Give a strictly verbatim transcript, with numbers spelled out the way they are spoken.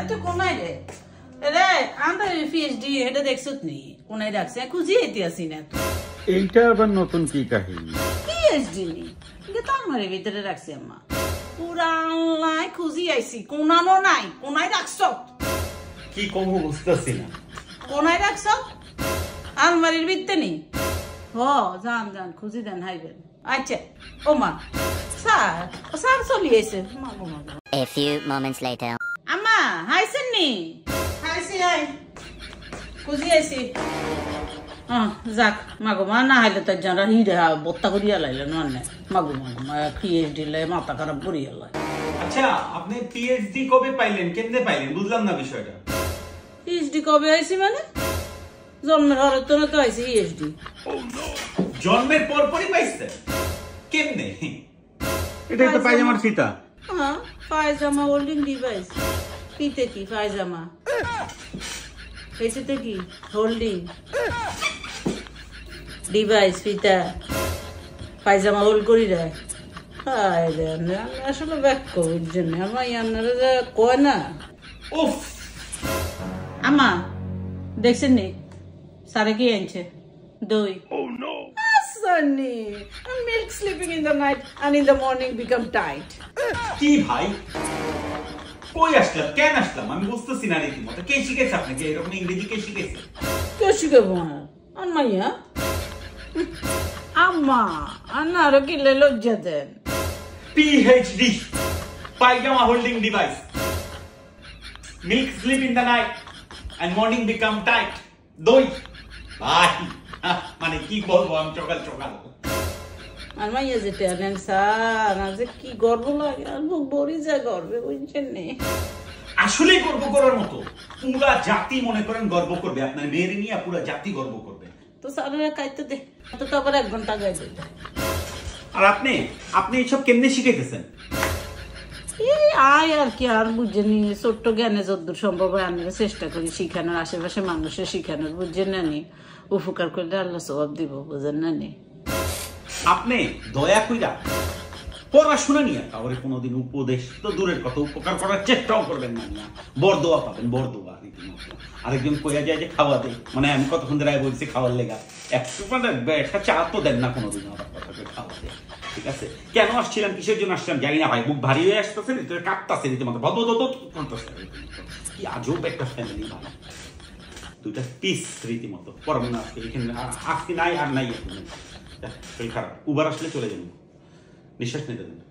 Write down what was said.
তো কোনায় রে রে আন্দার পিএইচডি এটা দেখছত নি কোনায় রাখছে খুঁজি এতে আসি না এইটা আবার নতুন কি কাহিনী পিএইচডি নি এটা তো আমারে ভিতরে রাখছে আম্মা পুরা অনলাইন খুঁজি আইছি কোনানো নাই কোনায় রাখছ কি কম বুঝতেছি না কোনায় রাখছ আলমারির ভিতরে নি হ জান জান খুঁজি দেন হাইবেন আচ্ছা ও মা স্যার স্যার চলি আইছে মাগো মাগো A few moments later. আম্মা হাইছেন নি হাইছি হাই খুঁজি আইছি হ্যাঁ যাক মাগো মা না হাইলে তার যারা হিরে বত্তা করিয়া লাইলে নয় মাগো মাগো মা পিএইচডি লাই মাথা খারাপ করিয়া লাই আচ্ছা আপনি পিএইচডি কবে পাইলেন কেমনে পাইলেন বুঝলাম না বিষয়টা পিএইচডি কবে আইছি মানে জন্মের হরে তো না তো আইছি পিএইচডি জন্মের পর পরই পাইছেন কেমনে এটাই তো পায়জামার ফিতা হ্যাঁ পায়জামা হোল্ডিং ডিভাইস ফিতে কি পায়জামা এসেতে কি হোল্ডিং ডিভাইস ফিতা পায়জামা হোল্ড করি দেয় হায় রে আসলে ব্যাক কোভিড জন্য আমার ইয়ান্নারা যে কয় না উফ আমা দেখছেন নি সারে কি আনছে দই Sunny, milk sleeping in the night and in the morning become tight. কি ভাই কই আসলাম কেন আসলাম আমি বুঝতেছি না রীতিমতো কে শিখেছে আপনাকে এরকম ইংরেজি কে শিখেছে কে শিখাবো আম্মাইয়া আম্মা আন্নারও কি লজ্জা দেন PhD pyjama holding device milk slip in the night and morning become tight দই ভাই মানে কি বলবো আমি সকাল সকাল আম্মাইয়া যে ট্যালেন্ট স্যার আজ কি গর্ব লাগে আর বুক ভরি যায় গর্বে বুঝছেন নি আসলেই গর্ব করার মতো পুরা জাতি মনে করেন গর্ব করবে আপনার মেয়ের নিয়ে পুরা জাতি গর্ব করবে তো স্যারেরা কাইতে দে তো তো আবার এক ঘন্টা গাইতে দে আর আপনি আপনি এইসব কেমনে শিখাইতেছেন এই আয় আর কি আর বুঝেনি ছোট্ট জ্ঞানে যতদূর সম্ভব হয় আমি চেষ্টা করি শিখানোর আশেপাশে মানুষের শিখানোর বুঝছেন না নি উপকার করলে আল্লাহ সওয়াব দিব বুঝেন না নি আপনি দয়া কইরা পড়াশোনা নিয়ে কাউরে কোনোদিন উপদেশ তো দূরের কথা উপকার করার চেষ্টাও করবেন না না বরদোয়া পাবেন বরদোয়া রীতিমতো আরেকজন কইয়া যায় যে খাওয়া দে মানে আমি কতক্ষণ ধরে বলছি খাওয়ার লেগা একটু মানে একটা চা তো দেন না কোনোদিন আমার কথাকে খাওয়া দে ঠিক আছে কেন আসছিলাম কিসের জন্য আসছিলাম জানি না ভাই বুক ভারী হয়ে আসতেছে ভিতরে কাঁপতাছে রীতিমতো বদ বদ করতেছে কি আজব একটা ফ্যামিলি ভাই দুইটা পিস রীতিমতো পরম না আজকে এখানে আজকে নাই আর নাই এখন শরীর খারাপ উবার আসলে চলে যাবো নিঃশ্বাস নিতে দেন